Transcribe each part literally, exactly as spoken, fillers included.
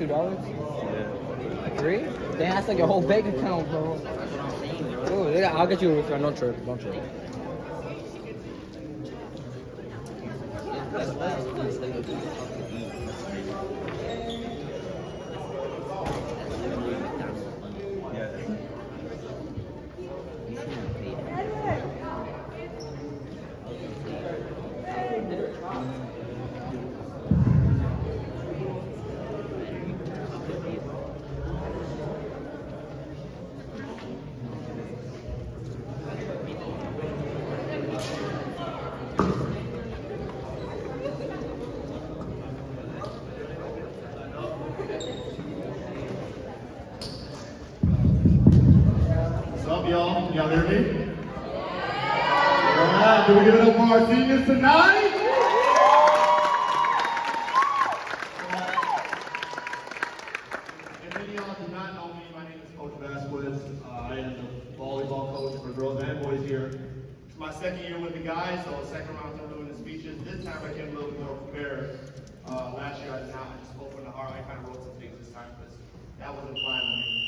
two dollars? Yeah. Three? Damn, that's like your whole bank account, bro. Ooh, yeah, I'll get you a refund. Don't trip. Don't trip. Y'all, can y'all hear me? Alright, do we give it up for our seniors tonight? If any of y'all do not know me, my name is Coach Vasquez. Uh, I am the volleyball coach for girls and boys here. It's my second year with the guys, so second round I'm doing the speeches. This time I came a little more prepared. Uh, last year I did not. I just spoke from the heart. I kind of wrote some things this time because that wasn't planned with me.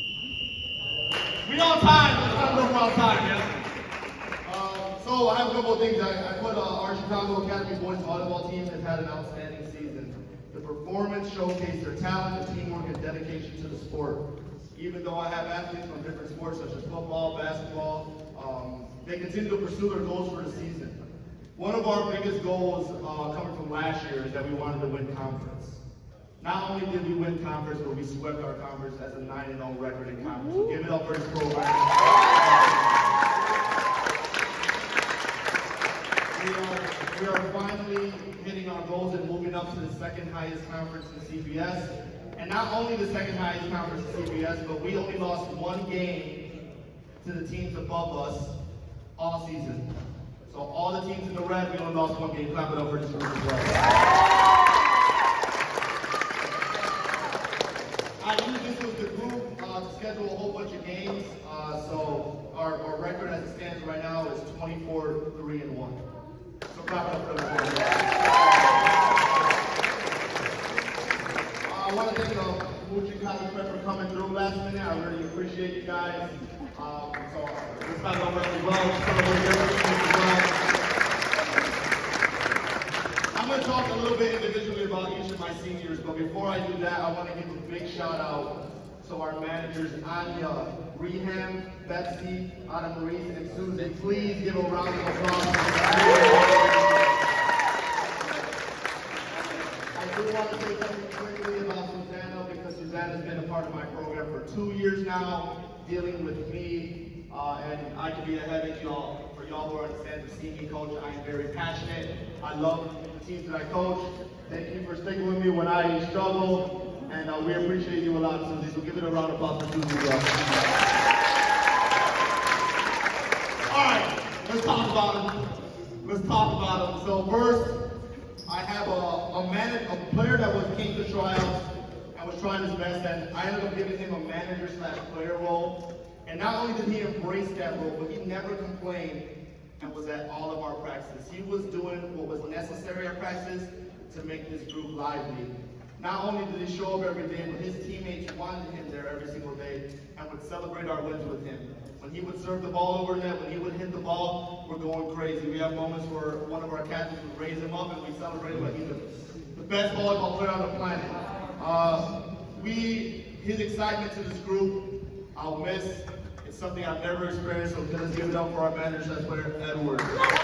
We on time, let's not look on time, yeah. Um, so I have a couple of things. I, I put uh, our Chicago Academy boys volleyball team has had an outstanding season. The performance showcased their talent, their teamwork, and dedication to the sport. Even though I have athletes from different sports such as football, basketball, um, they continue to pursue their goals for the season. One of our biggest goals uh, coming from last year is that we wanted to win conference. Not only did we win conference, but we swept our conference as a nine and oh record in conference. So give it up for this program. We are, we are finally hitting our goals and moving up to the second highest conference in C B S. And not only the second highest conference in C B S, but we only lost one game to the teams above us all season. So all the teams in the red, we only lost one game. Clap it up for this group as well. I knew this was the group uh, to schedule a whole bunch of games, uh, so our, our record as it stands right now is twenty-four, three, and one. So clap it up for the boys. Uh, I want to thank uh, Muchin College Prep for coming through last minute. I really appreciate you guys. Um, so let's clap it up as well. Celebrate everything as well. I'm going to talk a little bit individually about each of my seniors, but before I do that, I want to give a big shout out to our managers, Anya, Reham, Betsy, Anna Marie, and Susan. Please give a round of applause. I do want to say something quickly about Susanna, because Susanna's been a part of my program for two years now, dealing with me, uh, and I can be a headache, y'all. For y'all who understand to see me coach, I am very passionate. I love the teams that I coach. Thank you for sticking with me when I struggle, and uh, we appreciate you a lot, Susie. So give it a round of applause for Susie. All right, let's talk about it. Let's talk about it. So first, I have a, a, man, a player that was came to tryouts and was trying his best, and I ended up giving him a manager slash player role. And not only did he embrace that role, but he never complained and was at all of our practices. He was doing what was necessary at practice to make this group lively. Not only did he show up every day, but his teammates wanted him there every single day and would celebrate our wins with him. When he would serve the ball over net, when he would hit the ball, we're going crazy. We have moments where one of our captains would raise him up and we celebrate like he's the, the best volleyball player on the planet. Uh, we, his excitement to this group, I'll miss. It's something I've never experienced, so let's give it up for our manager, slash player, Edward.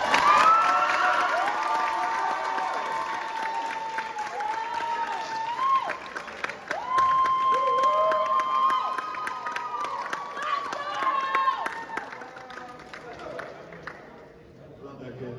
Love that kid.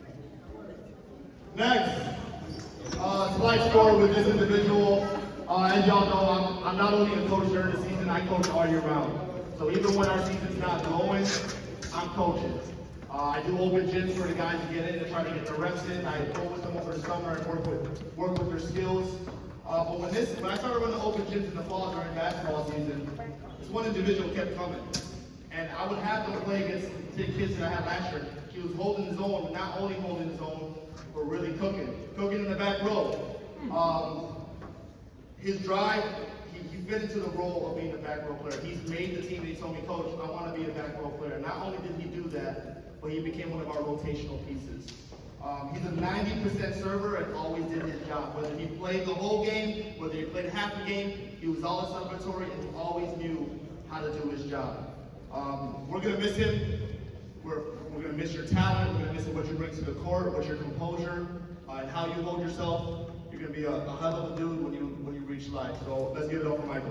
Next, uh, slight story with this individual. Uh, as y'all know, I'm, I'm not only a coach during the season, I coach all year round. So even when our season's not going, I'm coaching. Uh, I do open gyms for the guys to get in and try to get the reps in. I go with them over the summer and work with work with their skills. Uh, but when this, when I started running open gyms in the fall during basketball season, this one individual kept coming, and I would have them play against the big kids that I had last year. He was holding his own, not only holding his own, but really cooking, cooking in the back row. Um, his drive, he, he fit into the role of being a back row player. He's made the team and he told me, Coach, I want to be a back row player. Not only did he do that, but he became one of our rotational pieces. Um, he's a ninety percent server and always did his job. Whether he played the whole game, whether he played half the game, he was always celebratory and he always knew how to do his job. Um, we're going to miss him. We're, we're going to miss your talent. We're going to miss what you bring to the court, what your composure, uh, and how you hold yourself. You're going to be a, a hell of a dude when you when you reach life. So let's give it up for Michael.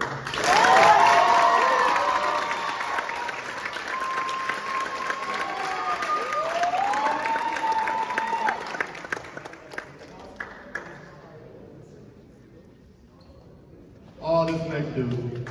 Oh, this next dude.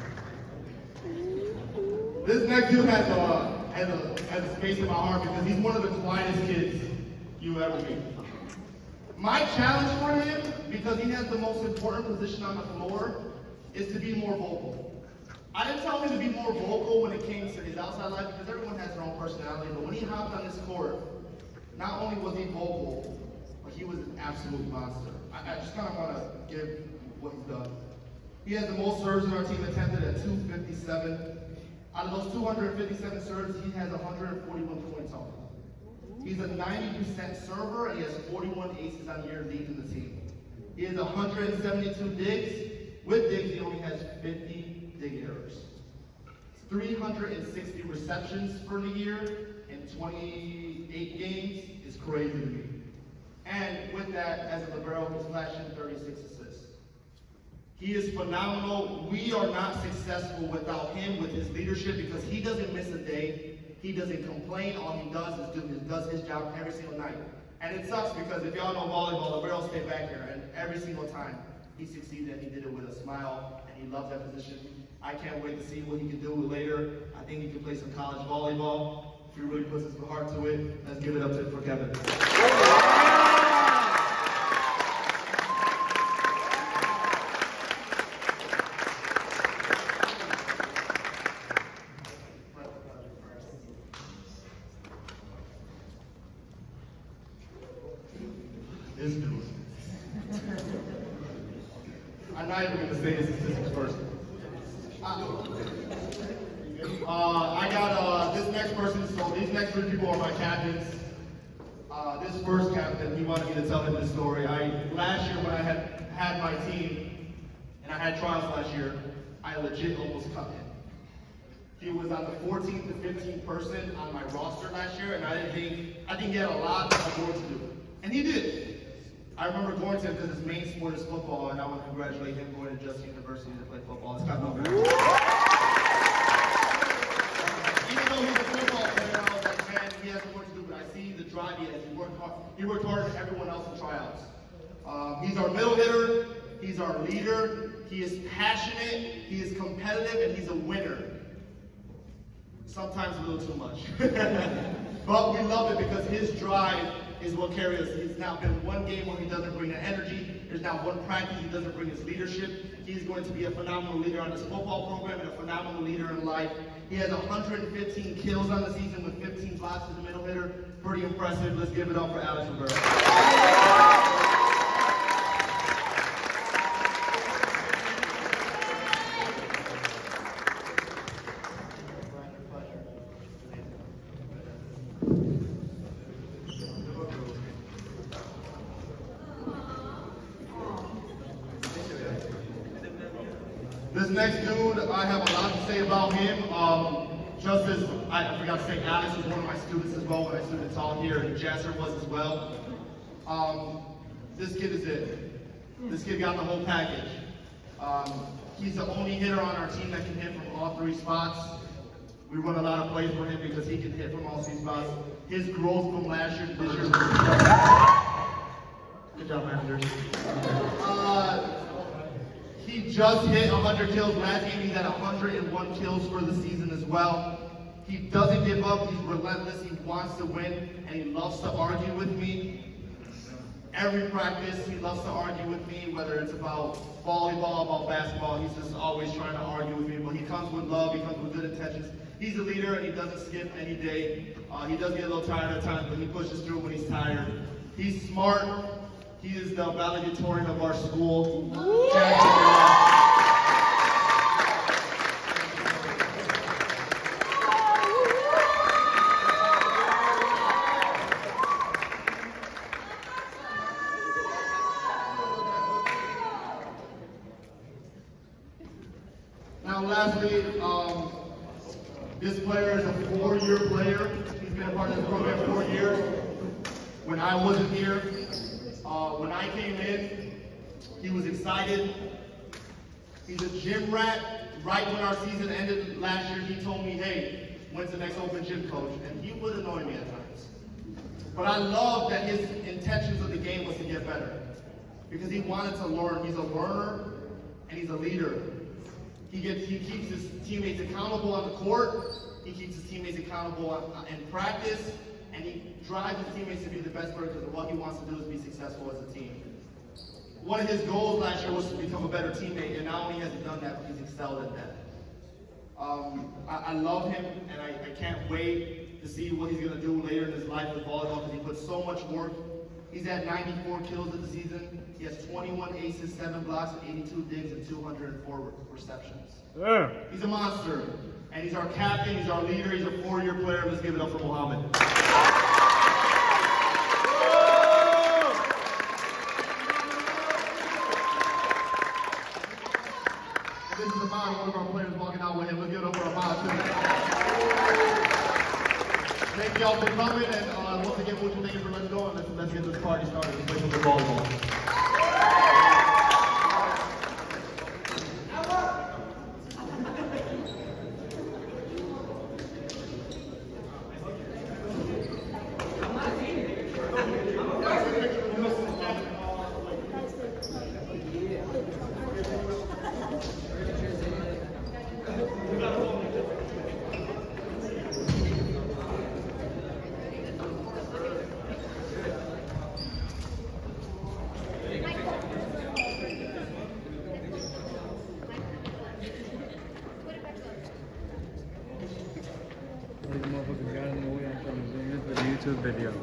This next dude has a, has a, has a space in my heart because he's one of the quietest kids you ever meet. My challenge for him, because he has the most important position on the floor, is to be more vocal. I didn't tell him to be more vocal when it came to his outside life because everyone has their own personality, but when he hopped on this court, not only was he vocal, but he was an absolute monster. I, I just kind of want to give what he's done. He has the most serves in our team, attempted at two fifty-seven. Out of those two hundred fifty-seven serves, he has one hundred forty-one points on them. He's a ninety percent server, and he has forty-one aces on the year leading the team. He has one hundred seventy-two digs. With digs, he only has fifty dig errors. three hundred sixty receptions for the year in twenty-eight games is crazy to me. And with that, as a libero, he's flashing thirty-six assists. He is phenomenal. We are not successful without him, with his leadership, because he doesn't miss a day. He doesn't complain. All he does is do his, does his job every single night. And it sucks because if y'all know volleyball, the liberos stay back here, and every single time he succeeded, he did it with a smile, and he loves that position. I can't wait to see what he can do later. I think he can play some college volleyball. If he really puts his heart to it, let's give it up to for Kevin. This dude. I'm not even going to say his statistics first. Uh, I got uh, this next person, so these next three people are my captains. Uh, this first captain, he wanted me to tell him this story. I Last year when I had had my team, and I had trials last year, I legit almost cut him. He was on the fourteenth to fifteenth person on my roster last year, and I didn't think, I think he had a lot of work to do. And he did. I remember going to him because his main sport is football, and I want to congratulate him going to Justin University to play football. It's kind of over. Even though he's a football player, I was like, man, he has work to do, but I see the drive he has. He worked hard. He worked harder than everyone else in tryouts. Um, he's our middle hitter. He's our leader. He is passionate. He is competitive, and he's a winner. Sometimes a little too much. But we love it because his drive is what carries us. He's now been one game where he doesn't bring the energy. There's now one practice he doesn't bring his leadership. He's going to be a phenomenal leader on his football program and a phenomenal leader in life. He has one hundred fifteen kills on the season with fifteen blocks as a middle hitter. Pretty impressive. Let's give it up for Alex Rivera. This next dude, I have a lot to say about him. Um, just as, I, I forgot to say, Alex was one of my students as well when I stood and taught here, and Jasser was as well. Um, this kid is it. This kid got the whole package. Um, he's the only hitter on our team that can hit from all three spots. We run a lot of plays for him because he can hit from all three spots. His growth from last year to this year was good job, managers. Uh, He just hit one hundred kills last game. He's at one hundred one kills for the season as well. He doesn't give up. He's relentless. He wants to win, and he loves to argue with me. Every practice, he loves to argue with me, whether it's about volleyball, about basketball. He's just always trying to argue with me. But he comes with love. He comes with good intentions. He's a leader, and he doesn't skip any day. Uh, he does get a little tired at times, but he pushes through when he's tired. He's smart. He is the valedictorian of our school. Now, lastly, um, this player is a four-year player. He's been a part of this program for four years. When I wasn't here, uh, when I came in, he was excited. He's a gym rat. Right when our season ended last year, he told me, hey, when's the next open gym, coach? And he would annoy me at times. But I love that his intentions of the game was to get better. Because he wanted to learn. He's a learner, and he's a leader. He, gets, he keeps his teammates accountable on the court. He keeps his teammates accountable on, in practice. And he drives his teammates to be the best player because what he wants to do is be successful as a team. One of his goals last year was to become a better teammate, and not only has he done that, but he's excelled at that. Um, I, I love him, and I, I can't wait to see what he's going to do later in his life with volleyball because he puts so much work. He's at ninety-four kills of the season. He has twenty-one aces, seven blocks, eighty-two digs, and two hundred four receptions. Yeah. He's a monster, and he's our captain, he's our leader, he's a four-year player. Let's give it up for Mohammed. This is Ahmad, one of our players walking out with him. Let's give it up for Ahmad, too. Thank y'all for coming, and uh, once again, what you thank you for letting go, and let's, let's get this party started. Let's play some good volleyball. YouTube video.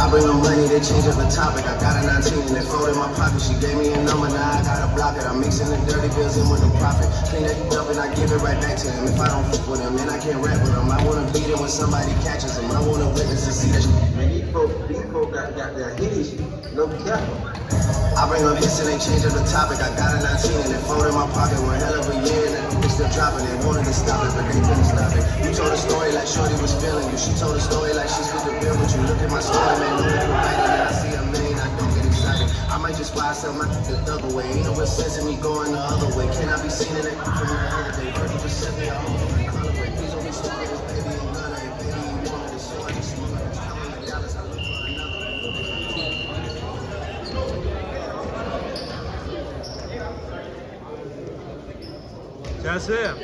I bring them money, they change up the topic. I got a nineteen and they float in my pocket. She gave me a number, now I gotta block it. I'm mixing the dirty bills in with the profit. Clean that up and I give it right back to him. If I don't fuck with him, then I can't rap with him. I wanna beat him when somebody catches him. I wanna witness and see that shit. Man, these folks, these folks got, got their hitties, no careful. I bring them hits and they change up the topic. I got a nineteen and they float in my pocket. One hell of a year and they still dropping. They wanted to stop it, but they couldn't stop it. You told a story like Shorty was feeling you. She told a story like she split the bill with you. Look at my story, man, look at the writing. And I see a million, I don't get excited. I might just fly some my the other way. Ain't no real sense in me going the other way. Can I be seen in that from the other day? thirty percent me, I hope you can colorway. Please don't be stupid, this baby ain't gonna. And baby, you wanted to show I just smoke. It's coming like dollars, I look for another. That's it.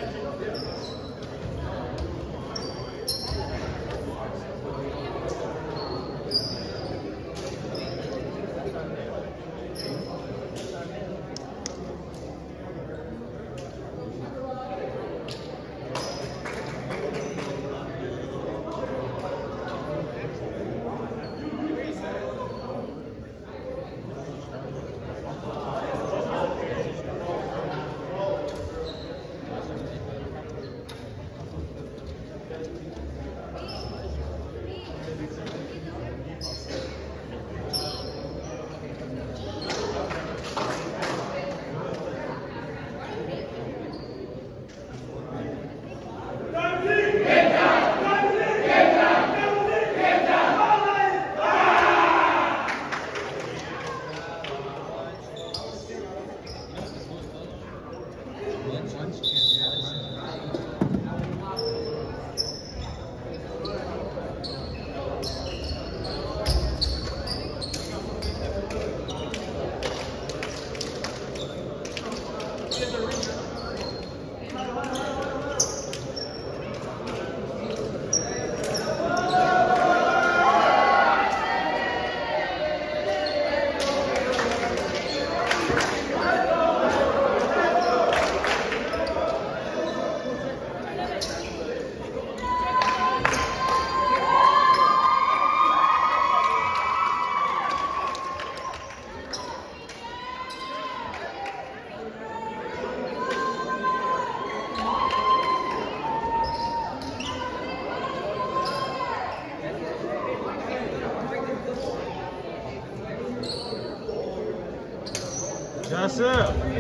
That's it.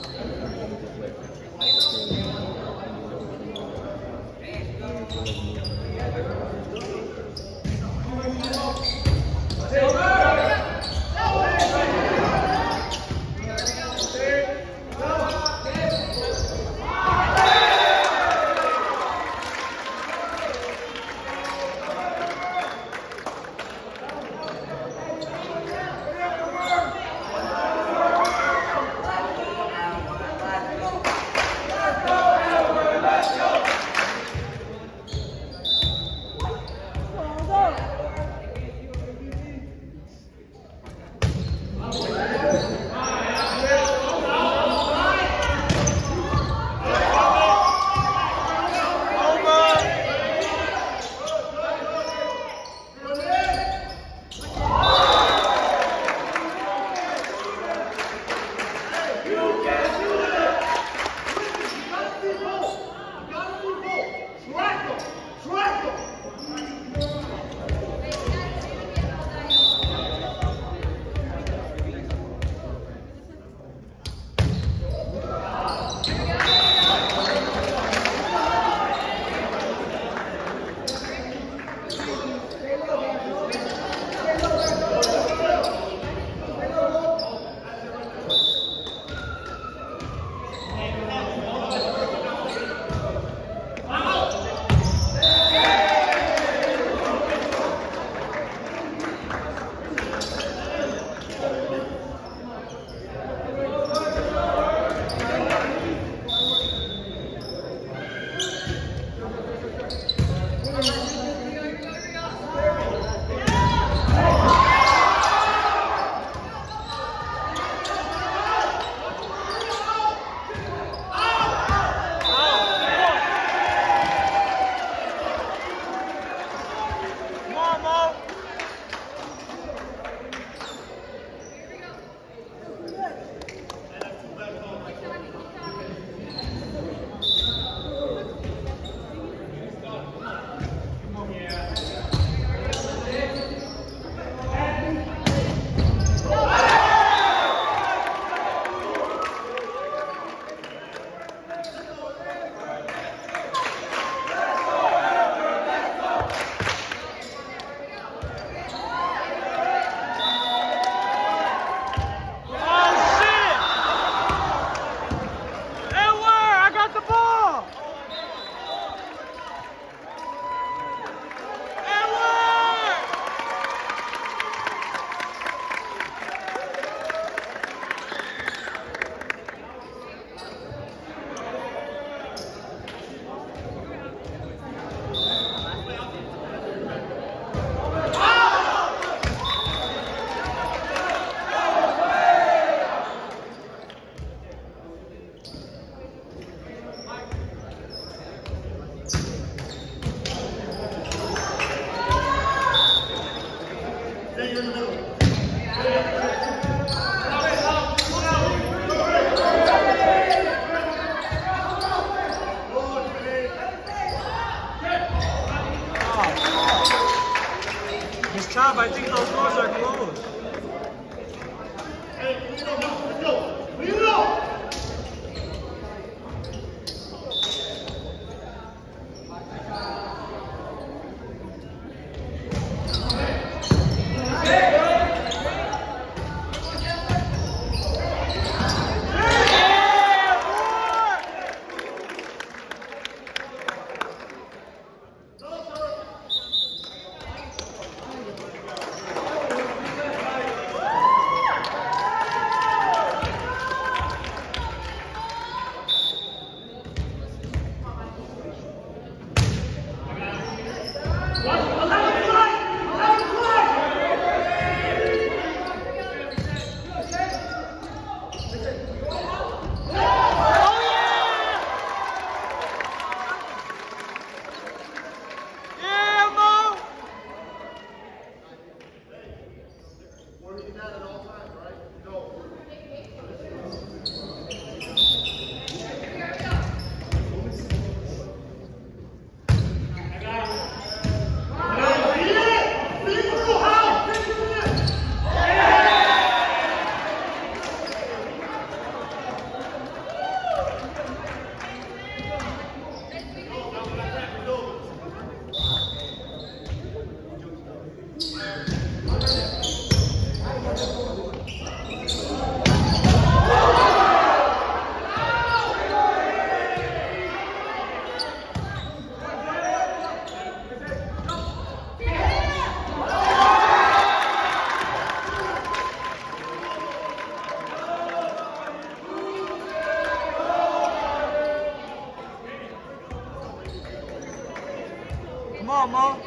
Thank you. Come on, Mo.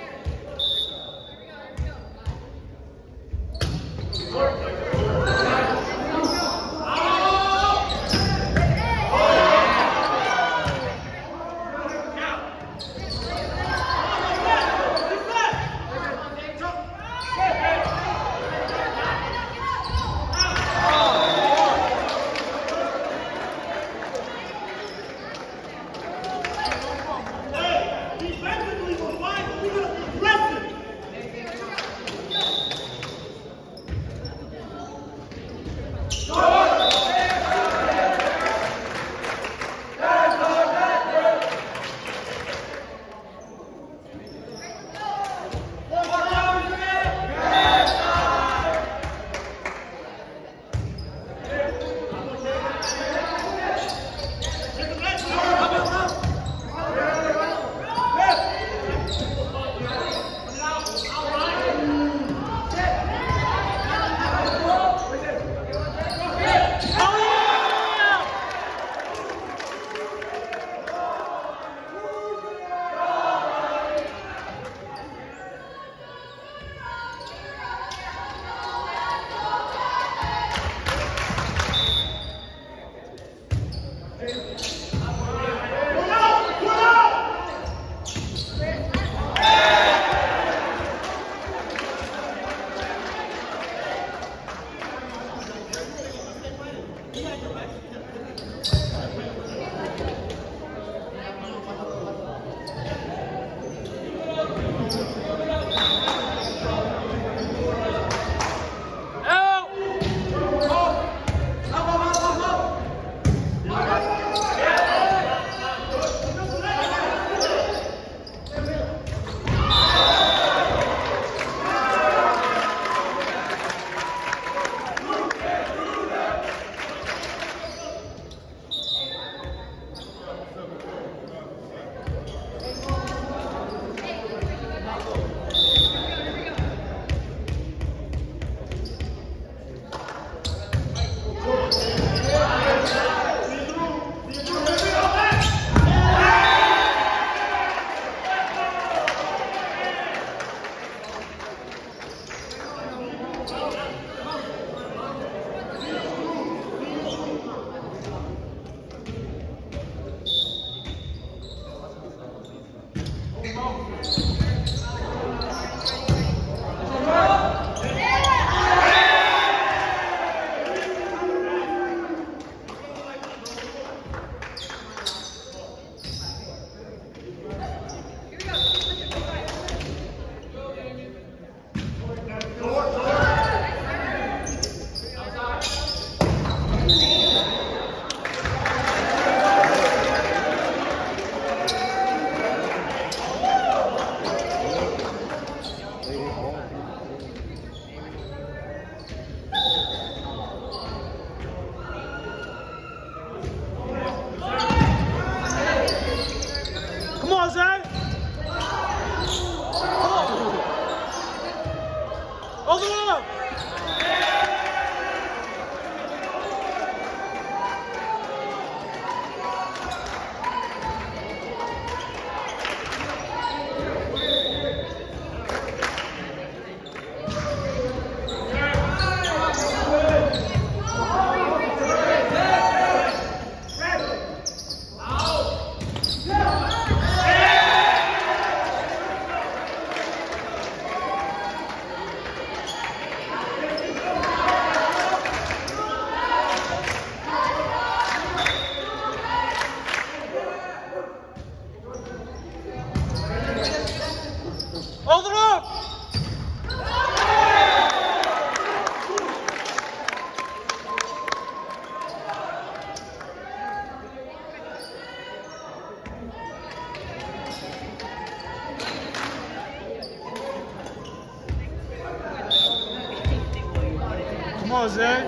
Come on, Zay.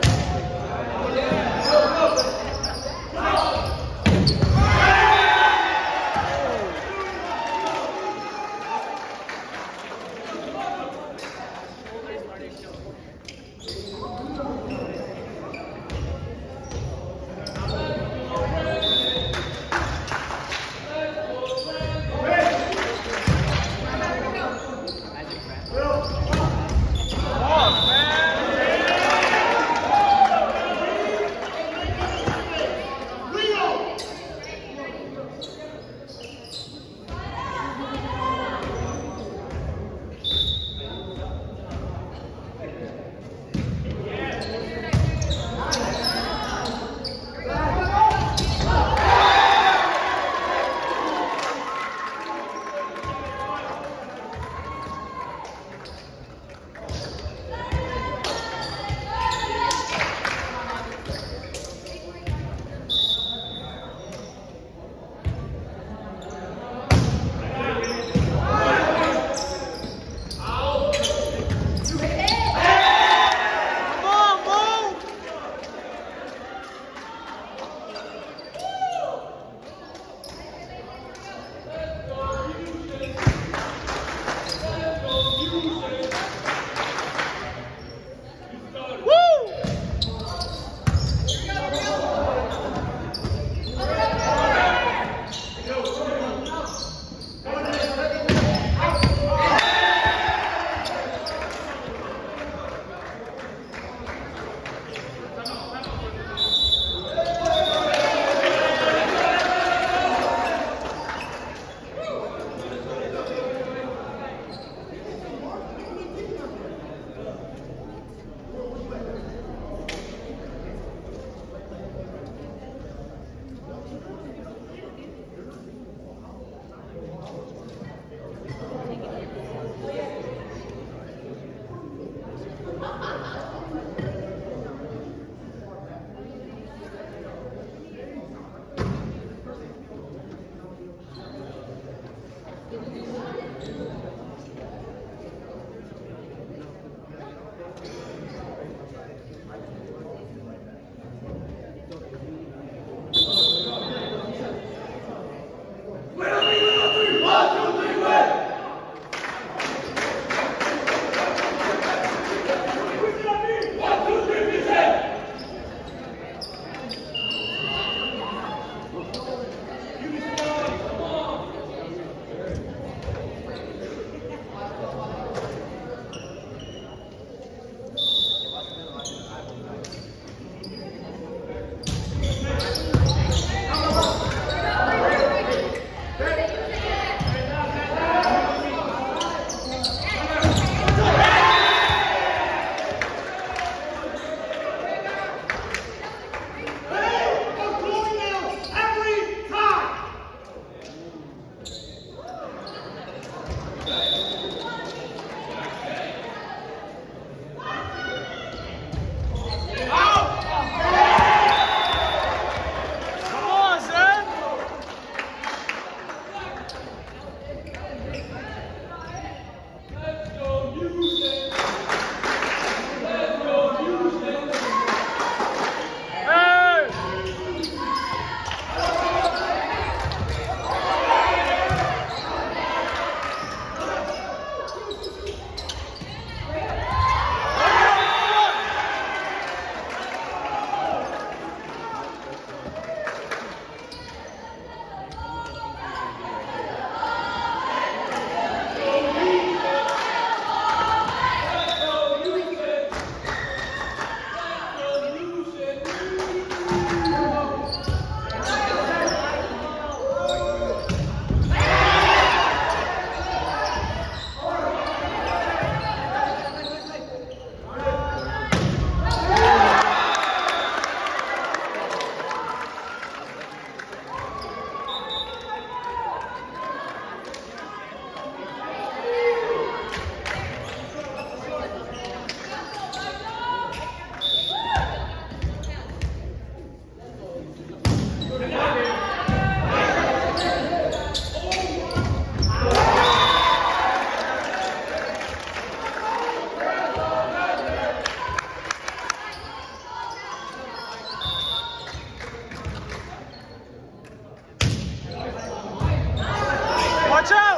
Watch out!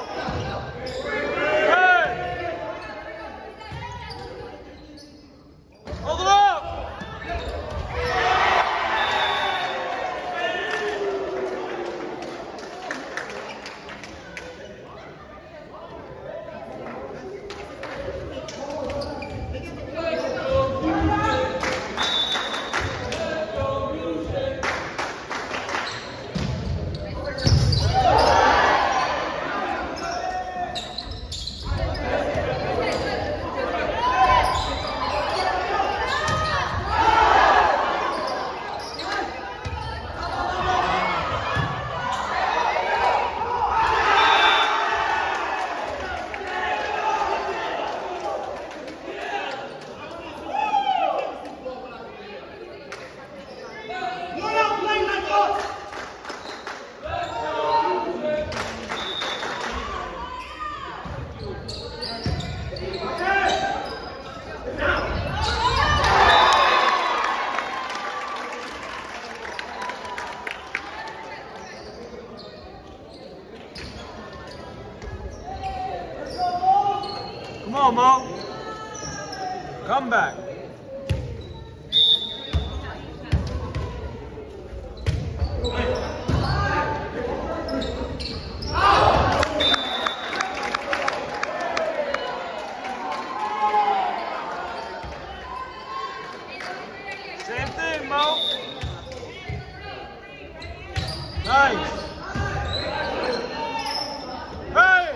Hey! Hold it up! Come on, Mo. Come back. Same thing, Mo. Nice. Hey!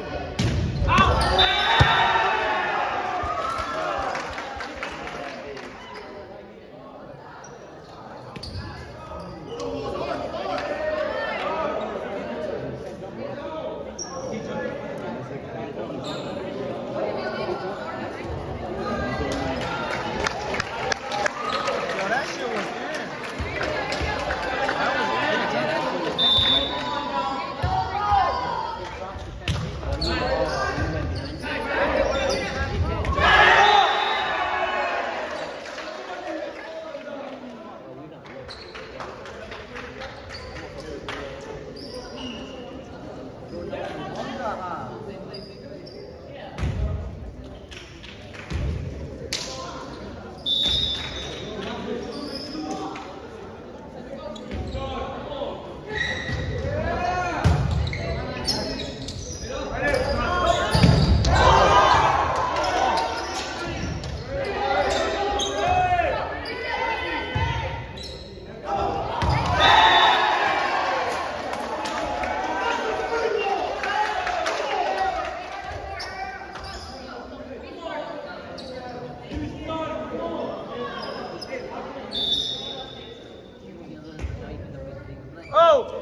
Oh!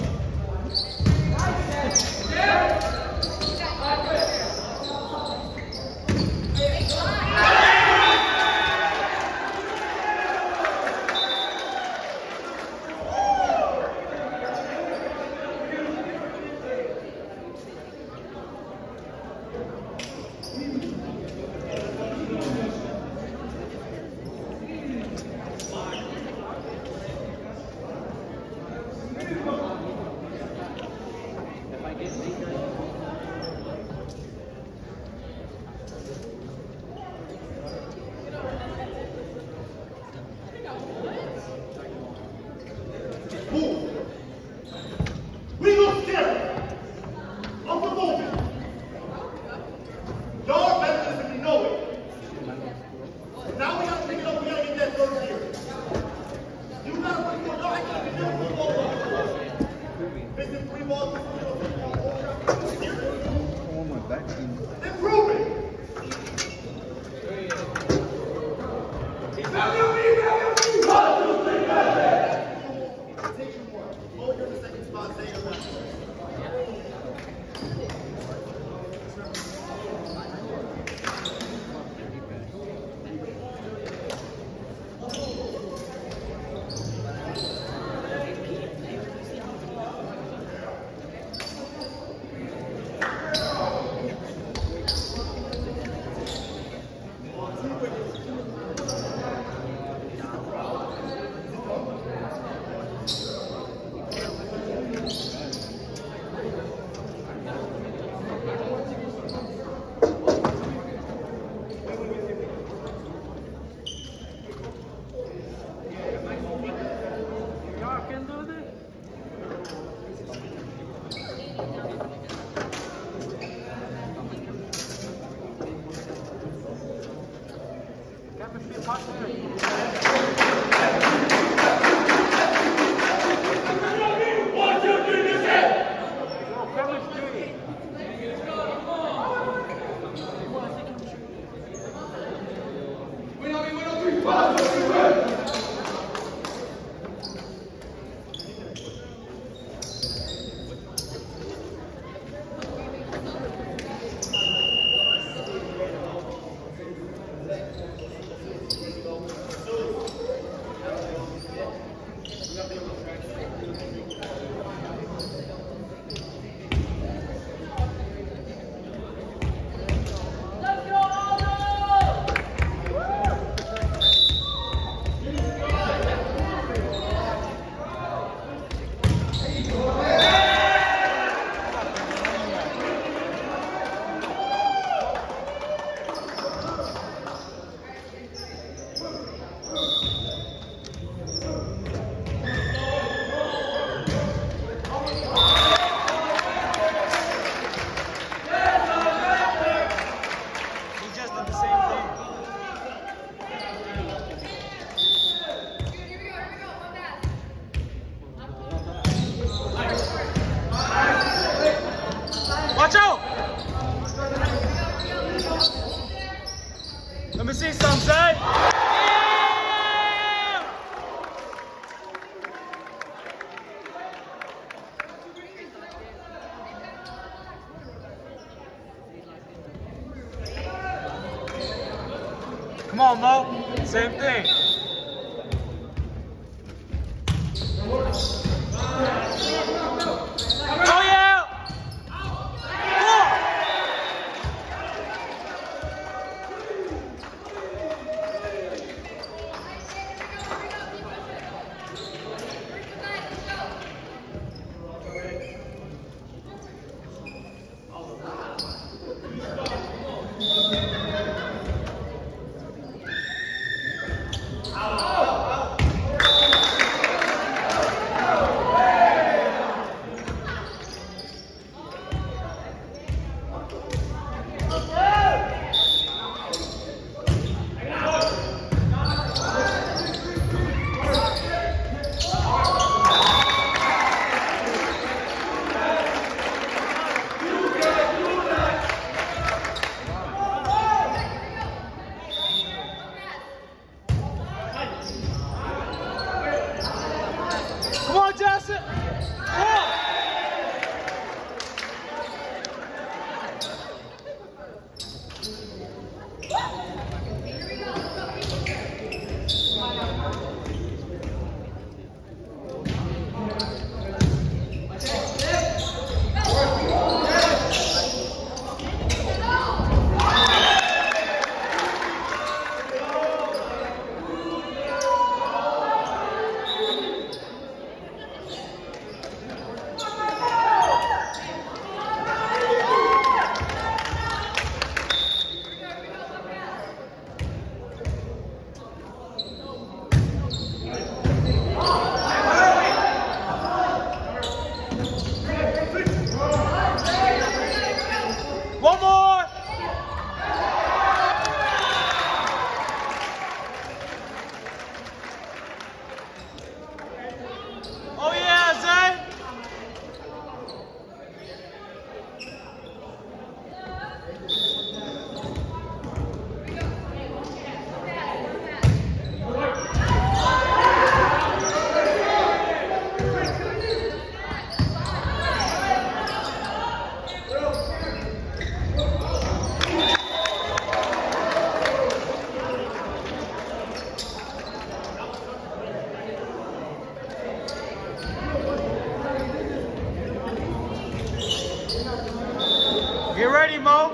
We look scared of the moment. Y'all better listen to know it. Now we gotta pick it up, we gotta get that third here. You gotta put your y'all ain't gonna be doing football. Missing three balls, improve it. me see some, Zay. Yeah! Come on, Mo. Same thing. Oh, yeah! One more! Oh yeah, Zay! Get ready, Mo.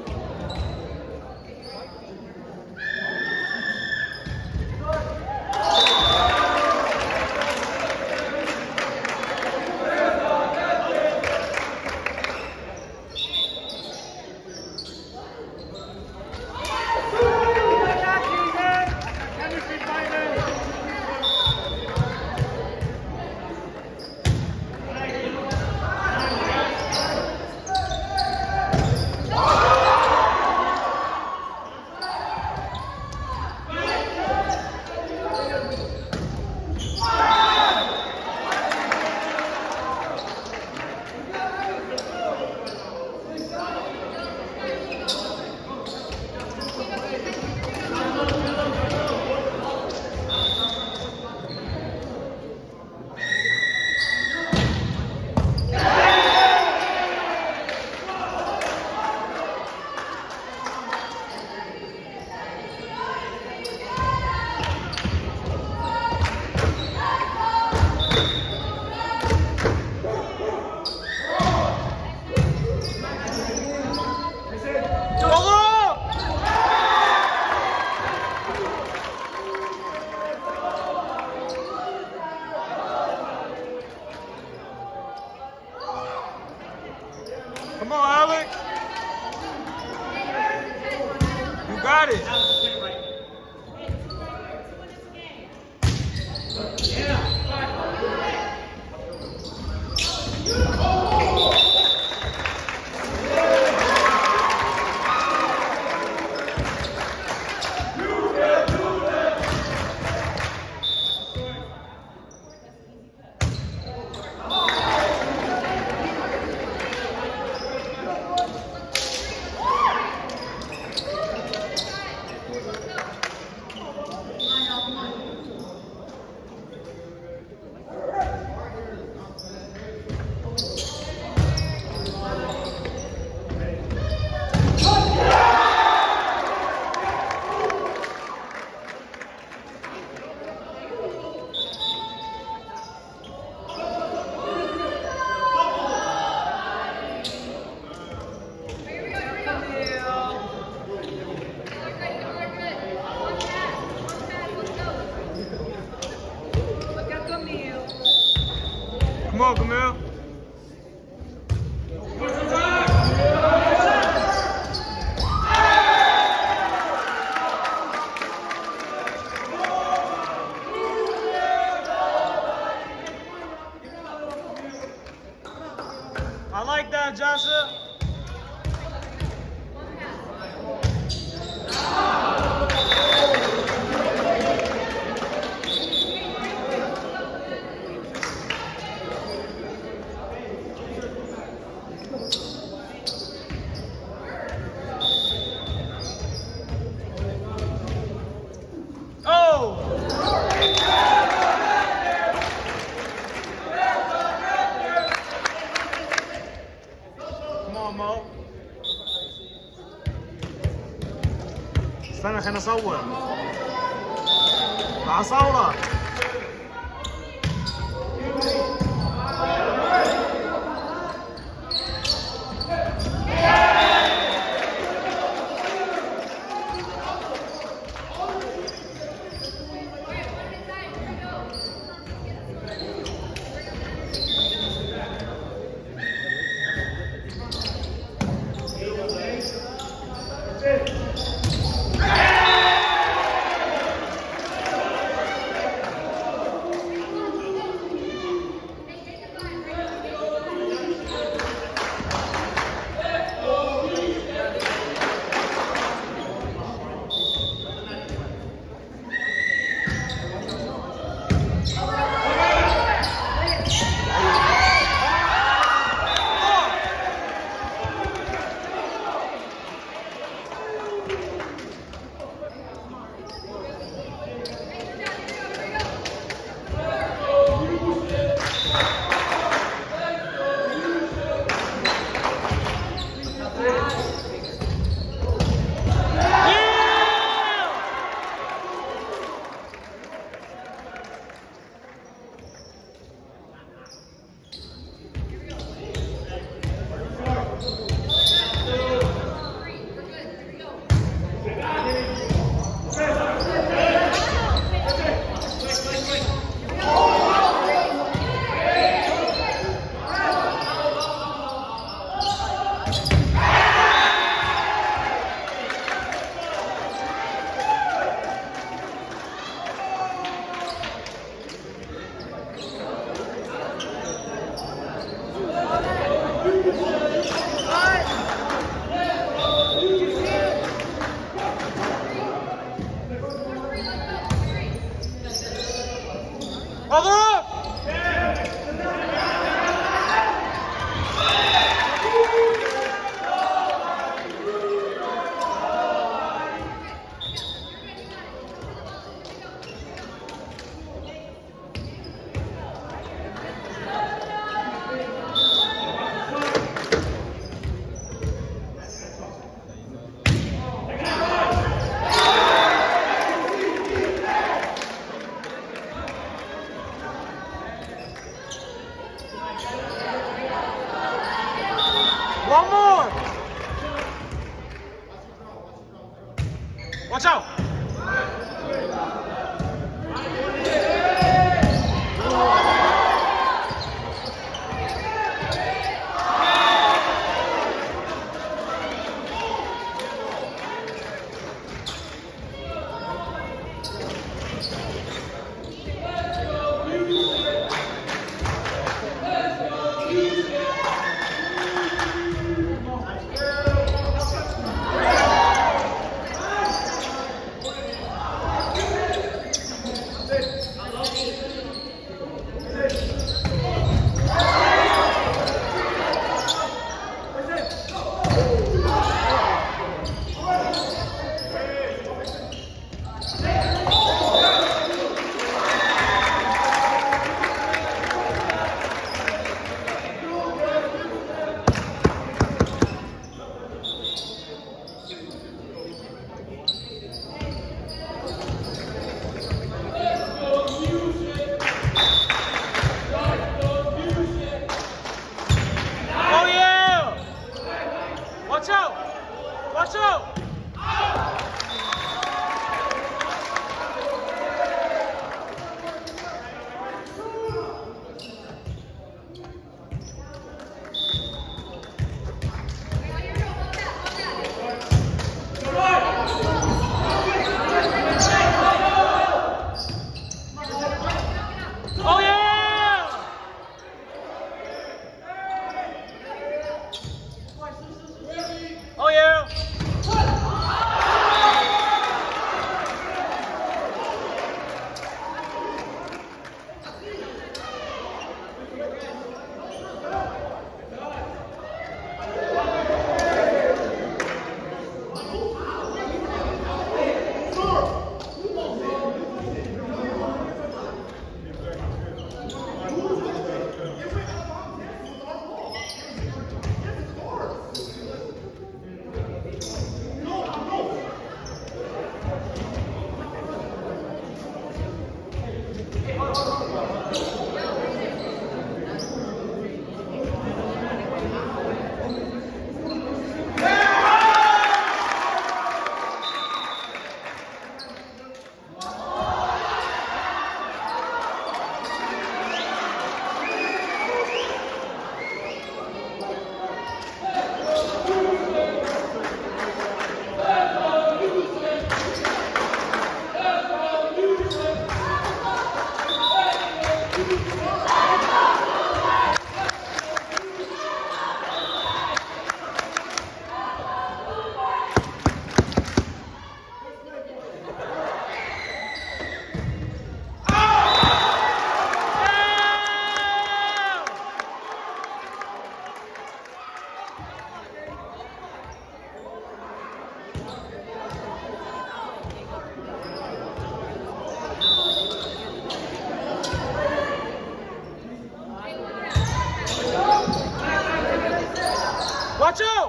Come on, Alex. You got it. Come on, Camille. I like that, Joshua. استنى خلينا اصور مع صورة. One more. Watch out. Watch out!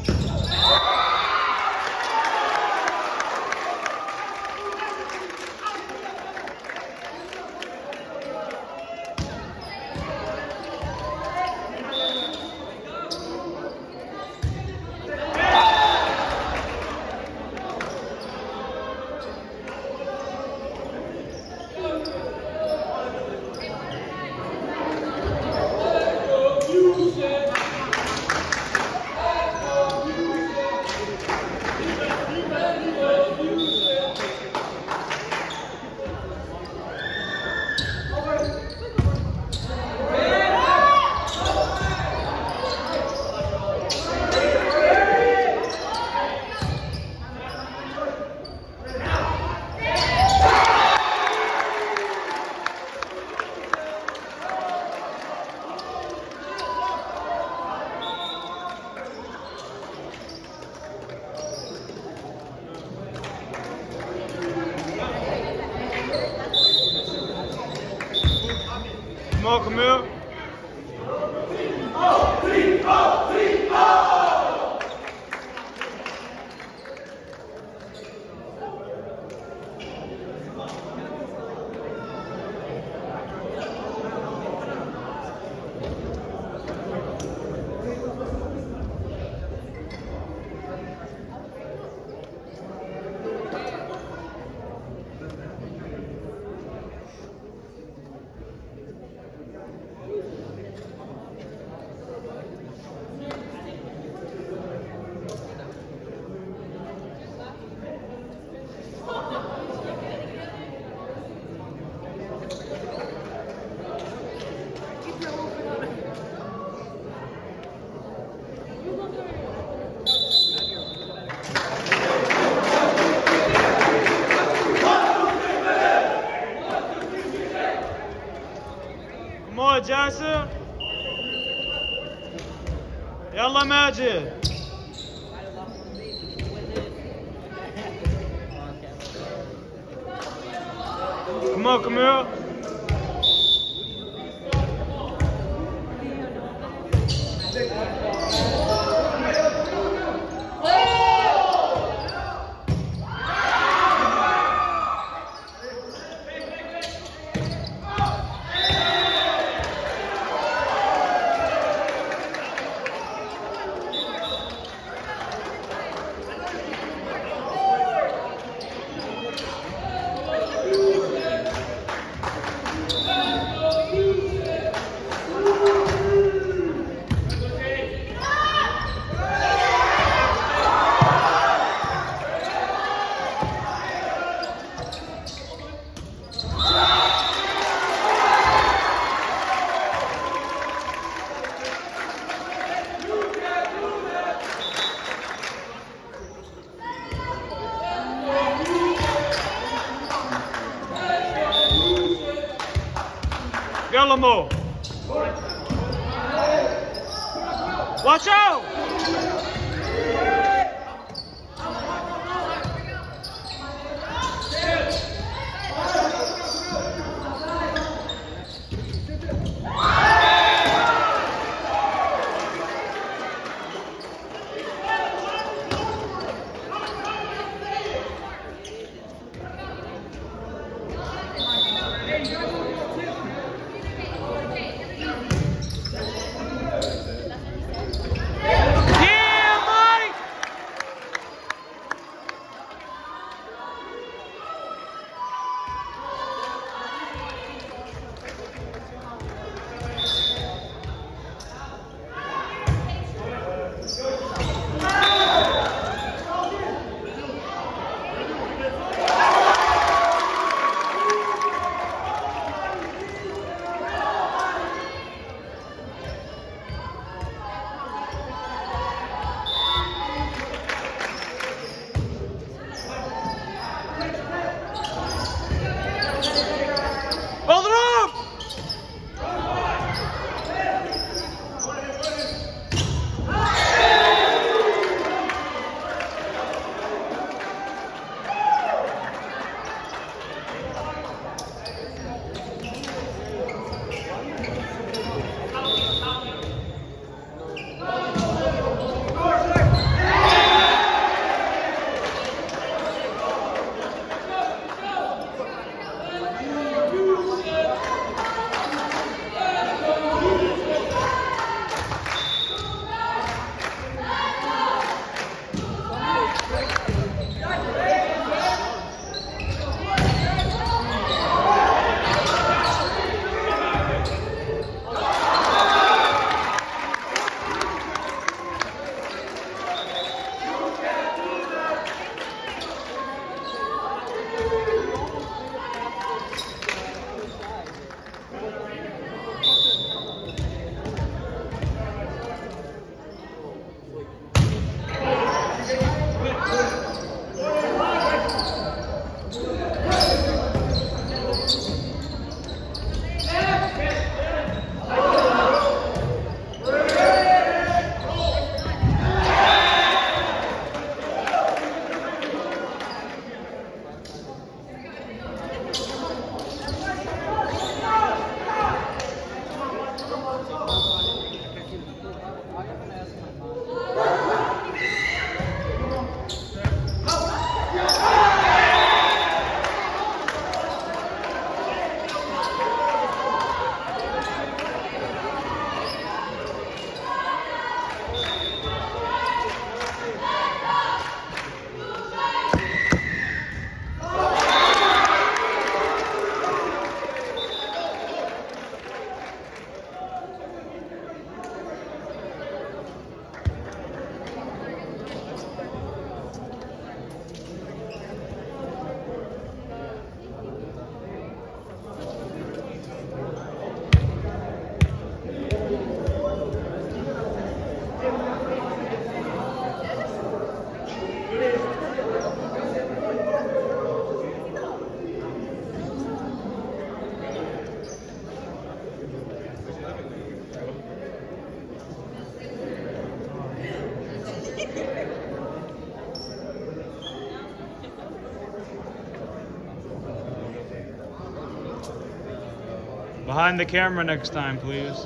Come on, Camille. Come on, Johnson. Yalla Majid. Come on, Camille. Guillermo. Watch out! Yeah! Behind the camera next time, please.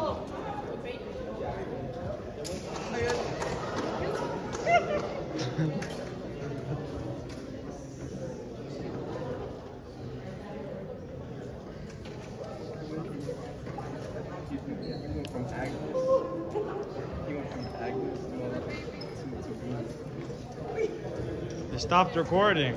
They stopped recording.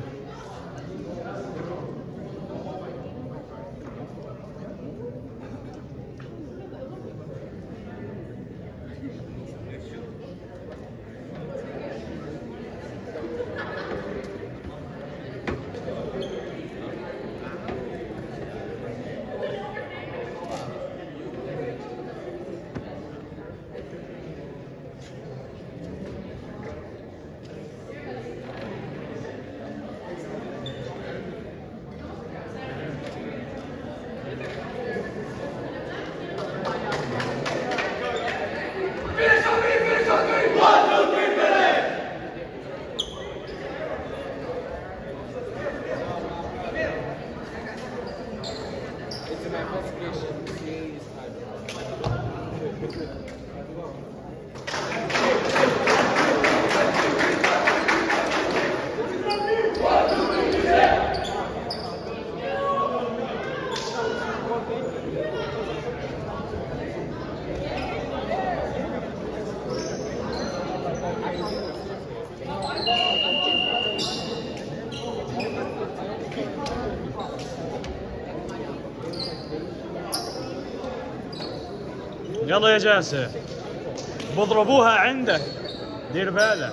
يلا يا جاسر بضربوها عندك دير بالك.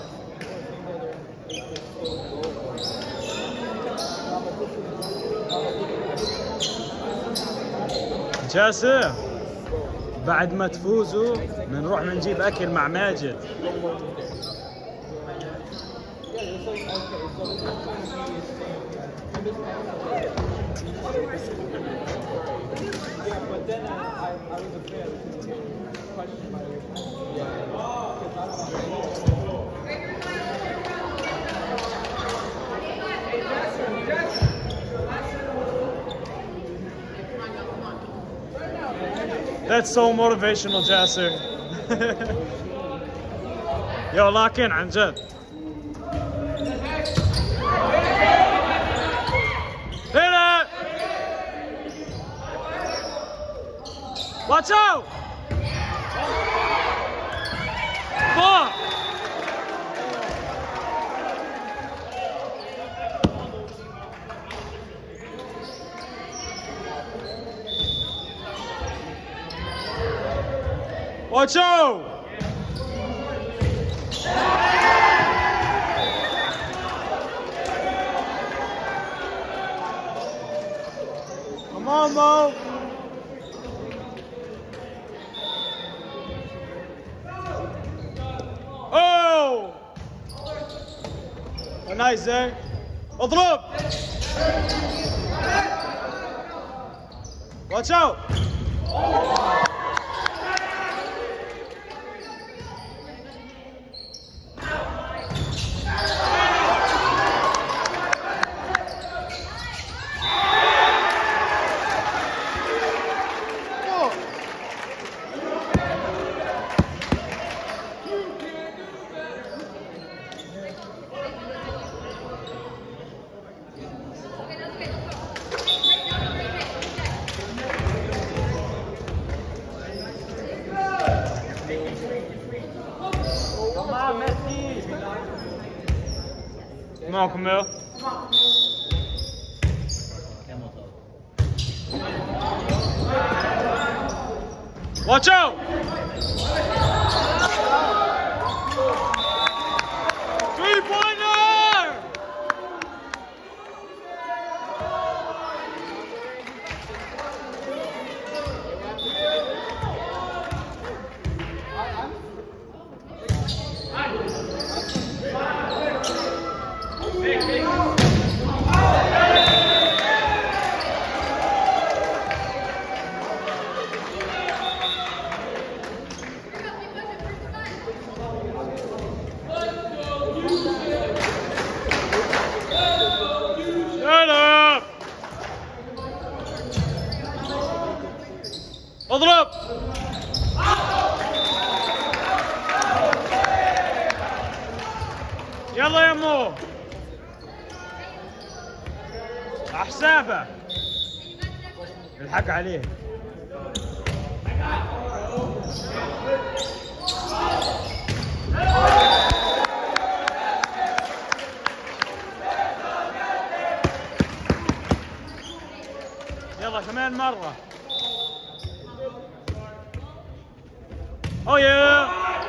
جاسر بعد ما تفوزوا بنروح نجيب اكل مع ماجد. That's so motivational, Jasser. Yo, lock in عن جد. Hit it! Watch out! Fuck! Watch out! Come on, Mo! Oh! Nice there. اضرب! Watch out! Come on, Camille. Watch out! Three-pointer! يلا يا مو حسابه الحق عليه. يلا كمان مرة. Oh yeah!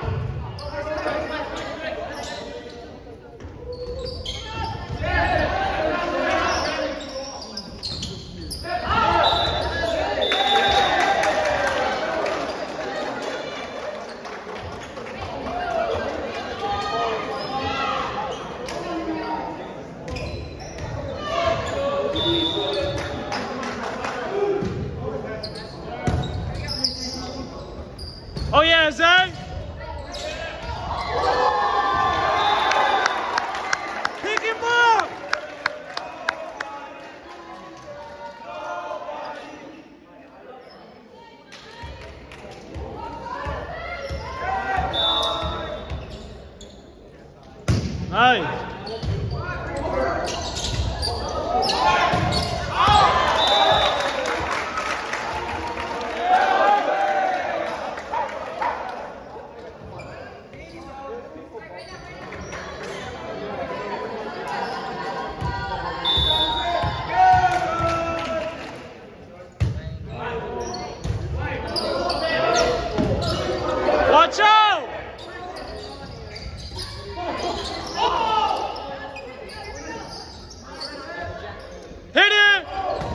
Oh yeah, Zay! Pick him up! Nice! Watch out! Hit it!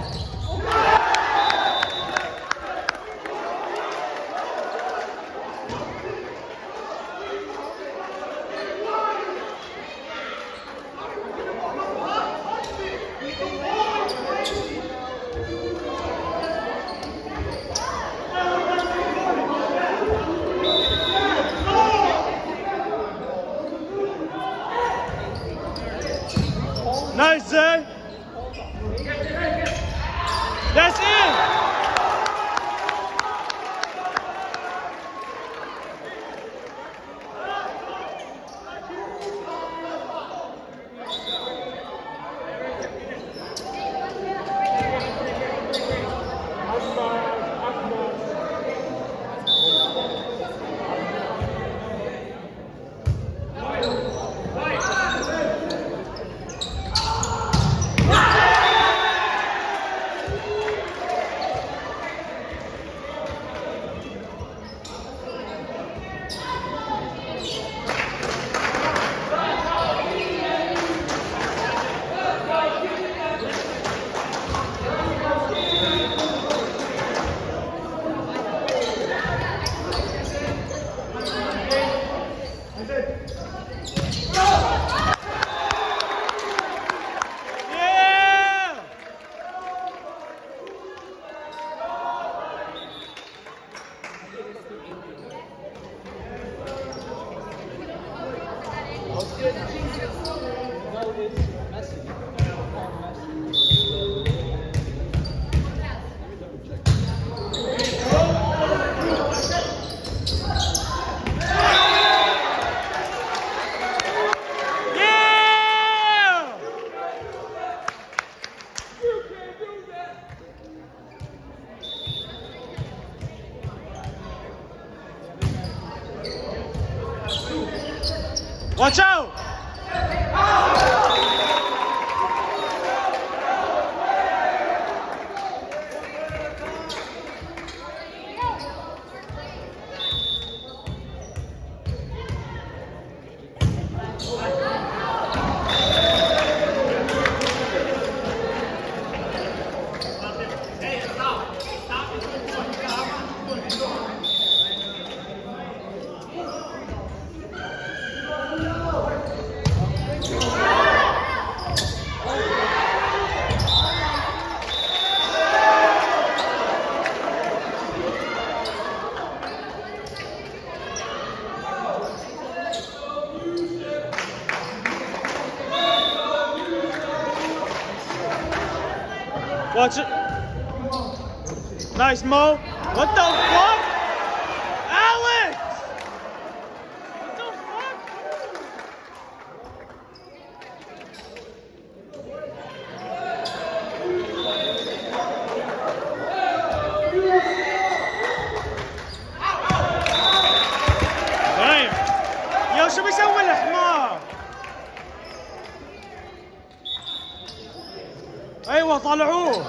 Nice, Zay. That's it. Watch out! Watch it. Nice, Mo. What the fuck? Alex! What the fuck? يلا طلعوه.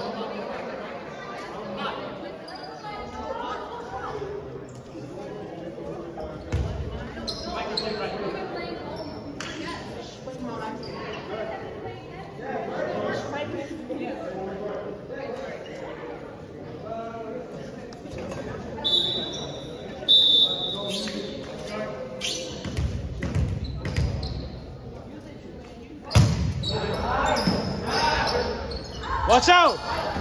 Watch out!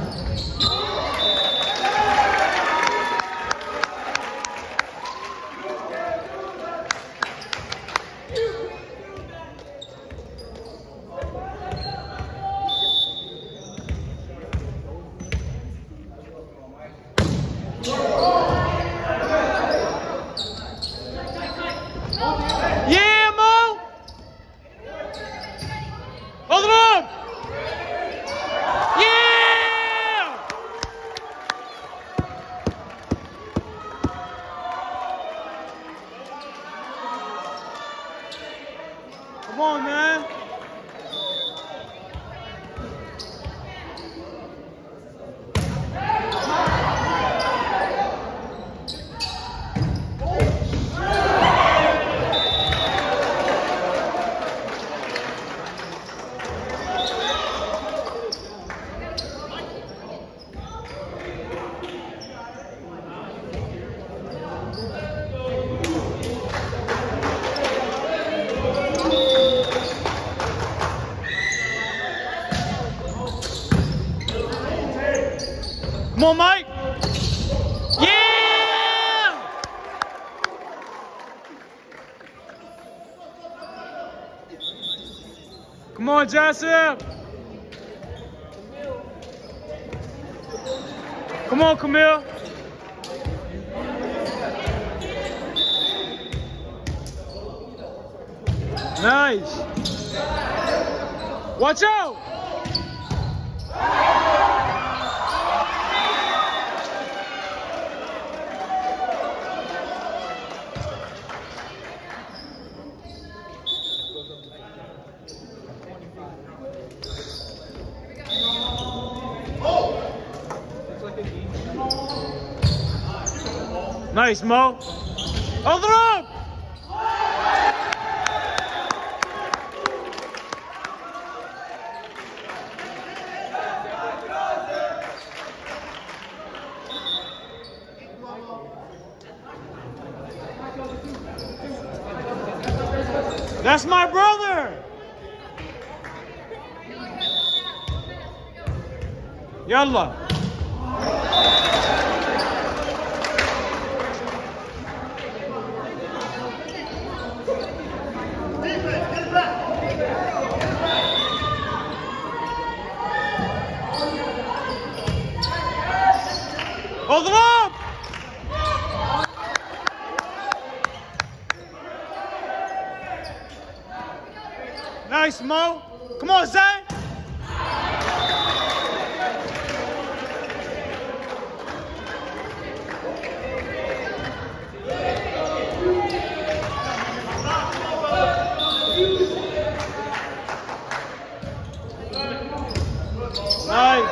Yeah, Mo! اضرب! Yeah! Come on, man. Come on, Mike. Yeah! Come on, Jasper. Come on, Camille. Nice. Watch out. Nice, Mo. اضرب! That's my brother! Yalla! اضرب! Nice, Mo. Come on, Zay. Nice.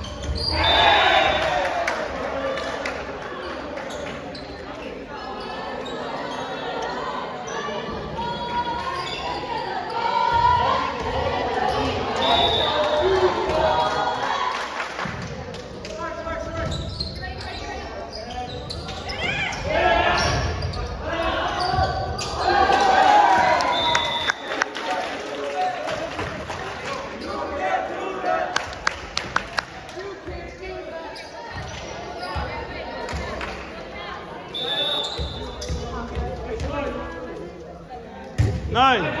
Nine.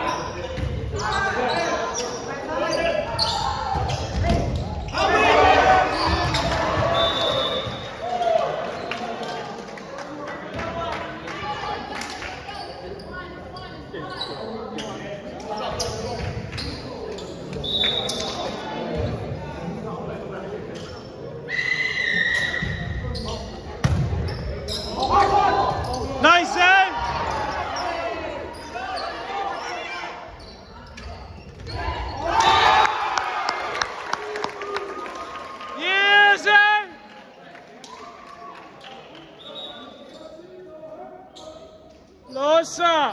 Nice, Ed! Losa!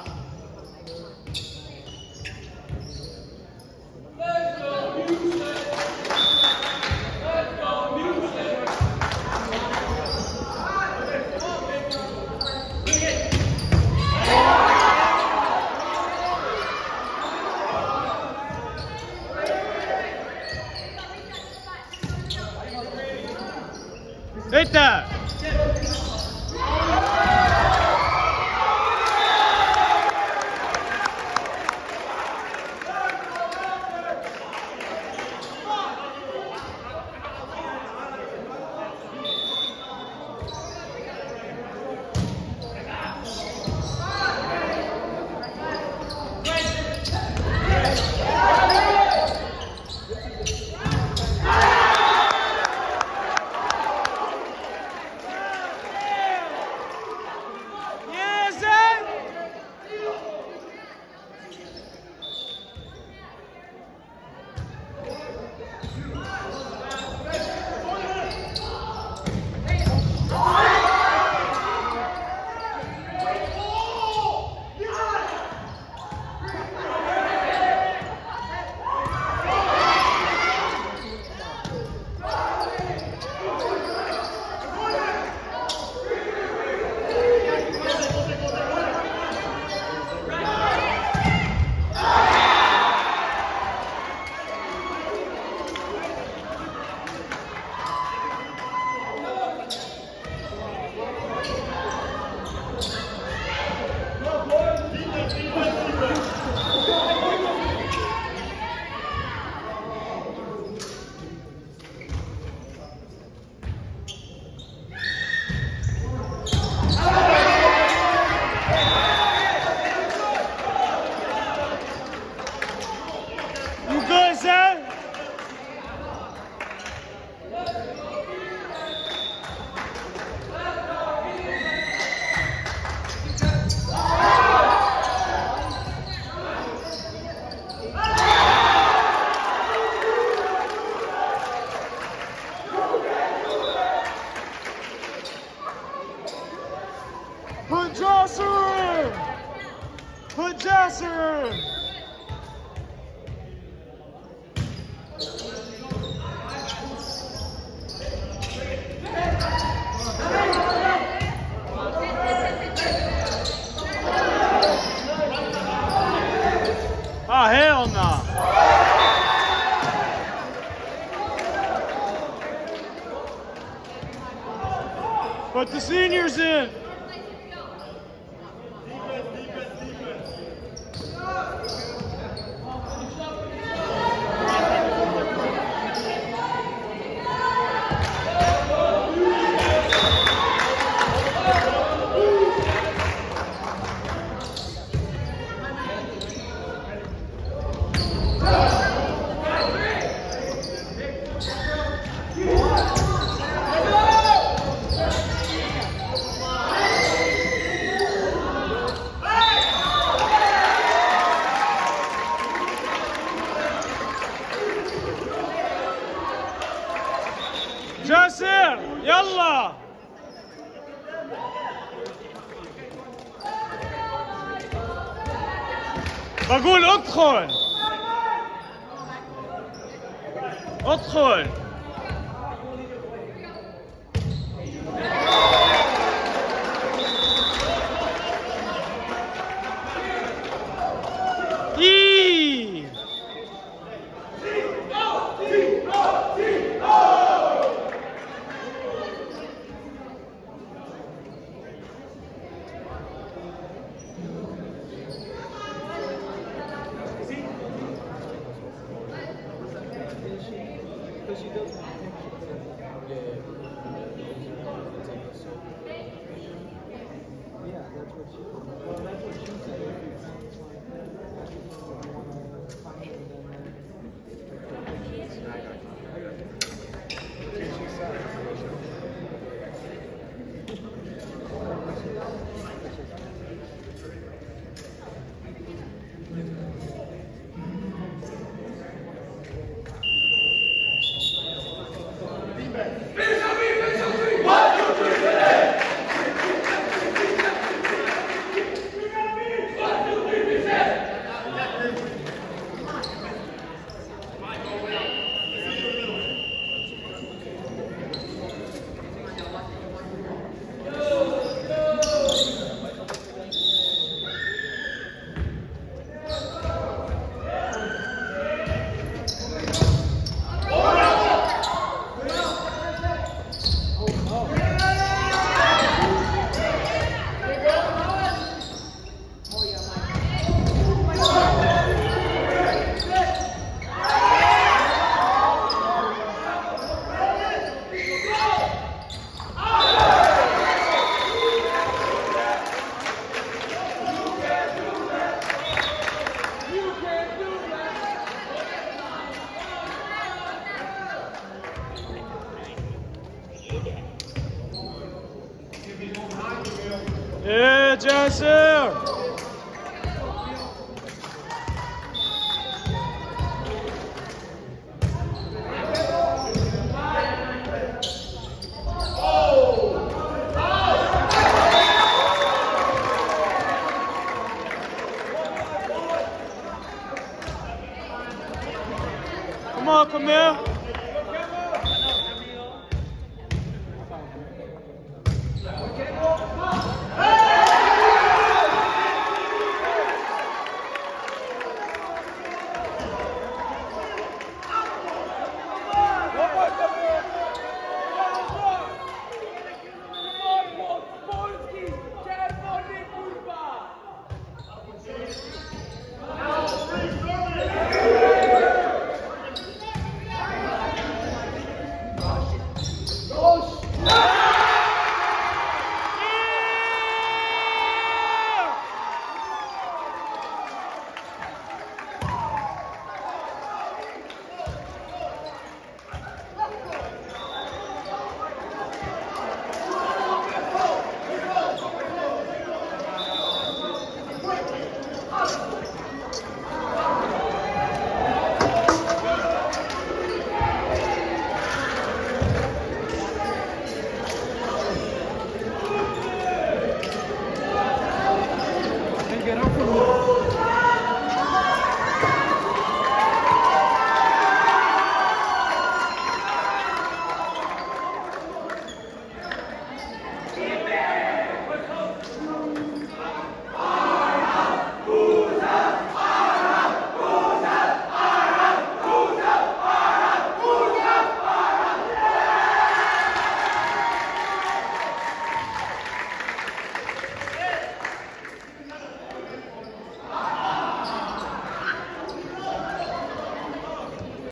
Eita! Put Jocelyn! Put Jocelyn! Ah, hell no! Put the seniors in! جاسر يلا بقول ادخل ادخل إيه. here. Come on, come here.